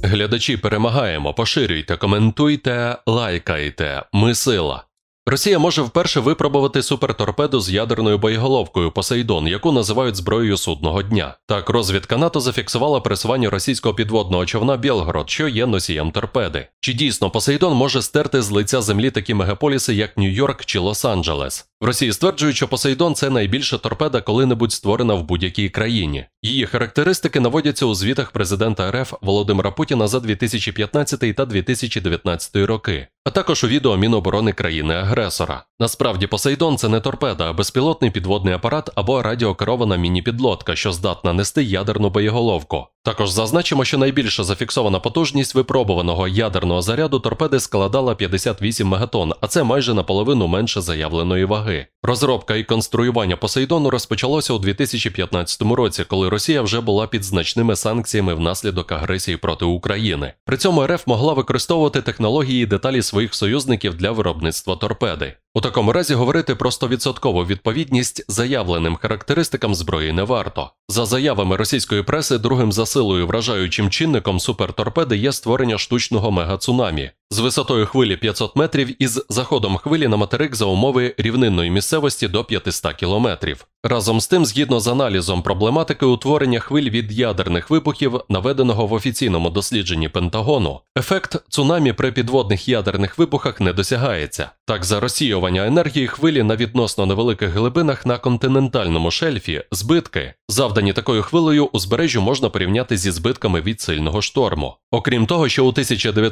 Глядачі, перемагаємо, поширюйте, коментуйте, лайкайте. Ми сила. Росія може вперше випробувати суперторпеду з ядерною боєголовкою «Посейдон», яку називають зброєю судного дня. Так, розвідка НАТО зафіксувала пересування російського підводного човна «Білгород», що є носієм торпеди. Чи дійсно «Посейдон» може стерти з лиця землі такі мегаполіси, як Нью-Йорк чи Лос-Анджелес? В Росії стверджують, що «Посейдон» – це найбільша торпеда, коли-небудь створена в будь-якій країні. Її характеристики наводяться у звітах президента РФ Володимира Путіна за 2015 та 2019 роки, а також у відео Міноборони країни-агресора. Насправді, «Посейдон» – це не торпеда, а безпілотний підводний апарат або радіокерована міні-підлодка, що здатна нести ядерну боєголовку. Також зазначимо, що найбільша зафіксована потужність випробуваного ядерного заряду торпеди складала 58 мегатонн, а це майже наполовину менше заявленої ваги. Розробка і конструювання «Посейдону» розпочалося у 2015 році, коли Росія вже була під значними санкціями внаслідок агресії проти України. При цьому РФ могла використовувати технології і деталі своїх союзників для виробництва торпеди. У такому разі говорити про 100% відповідність заявленим характеристикам зброї не варто. За заявами російської преси, другим за силою вражаючим чинником суперторпеди є створення штучного мегацунамі з висотою хвилі 500 метрів і з заходом хвилі на материк за умови рівнинної місцевості до 500 кілометрів. Разом з тим, згідно з аналізом проблематики утворення хвиль від ядерних вибухів, наведеного в офіційному дослідженні Пентагону, ефект цунамі при підводних ядерних вибухах не досягається. Так, за розсіювання енергії хвилі на відносно невеликих глибинах на континентальному шельфі, збитки, завдані такою хвилею, узбережжю можна порівняти зі збитками від сильного шторму. Окрім того, що у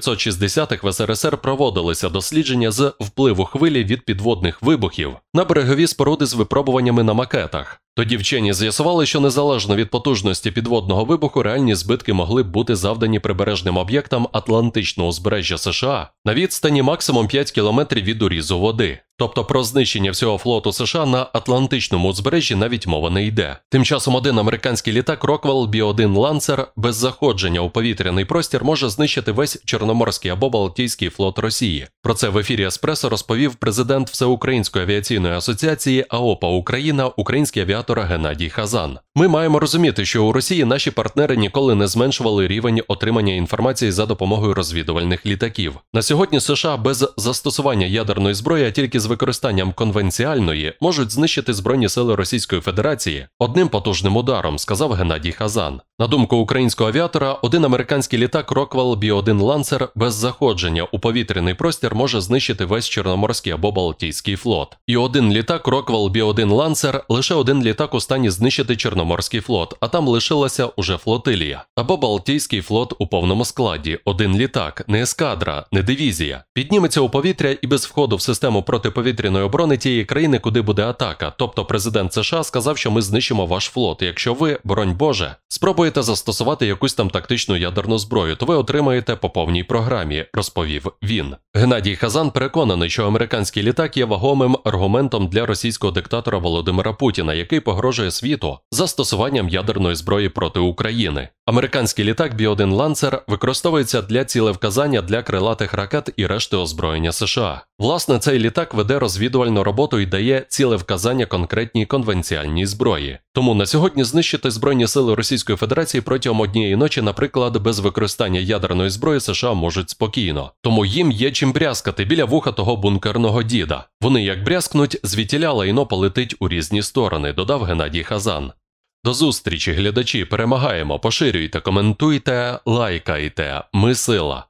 1960-х в СРСР проводилися дослідження з впливу хвилі від підводних вибухів на берегові споруди з випробуваннями на макетах. Тоді вчені з'ясували, що незалежно від потужності підводного вибуху реальні збитки могли б бути завдані прибережним об'єктам Атлантичного узбережжя США на відстані максимум 5 кілометрів від урізу води. Тобто про знищення всього флоту США на Атлантичному узбережжі навіть мова не йде. Тим часом один американський літак Rockwell B-1 Lancer без заходження у повітряний простір може знищити весь Чорноморський або Балтійський флот Росії. Про це в ефірі «Еспресо» розповів президент Всеукраїнської авіаційної асоціації АОПА Україна, український авіатор Геннадій Хазан. Ми маємо розуміти, що у Росії наші партнери ніколи не зменшували рівень отримання інформації за допомогою розвідувальних літаків. На сьогодні США без застосування ядерної зброї, а тільки з використанням конвенціальної, можуть знищити Збройні сили Російської Федерації одним потужним ударом, сказав Геннадій Хазан. На думку українського авіатора, один американський літак Rockwell B-1 Lancer без заходження у повітряний простір може знищити весь Чорноморський або Балтійський флот. І один літак Rockwell B-1 Lancer – лише один літак у стані знищити Чорноморський флот, а там лишилася уже флотилія. Або Балтійський флот у повному складі. Один літак, не ескадра, не дивізія. Підніметься у повітря і без входу в систему протиповітряної оборони тієї країни, куди буде атака. Тобто президент США сказав, що ми знищимо ваш флот. Якщо ви, боронь Боже, спробуєте застосувати якусь там тактичну ядерну зброю, то ви отримаєте по повній програмі, розповів він. Геннадій Хазан переконаний, що американський літак є вагомим аргументом для російського диктатора Володимира Путіна, який погрожує світу застосуванням ядерної зброї проти України. Американський літак B-1 Lancer використовується для цілевказання для крилатих ракет і решти озброєння США. Власне, цей літак веде розвідувальну роботу і дає цілевказання конкретній конвенціальній зброї. Тому на сьогодні знищити Збройні сили Російської Федерації протягом однієї ночі, наприклад, без використання ядерної зброї США можуть спокійно. Тому їм є чим брязкати біля вуха того бункерного діда. Вони як брязкнуть, звідтіля лайно полетить у різні сторони, додав Геннадій Хазан. До зустрічі, глядачі, перемагаємо, поширюйте, коментуйте, лайкайте. Ми сила.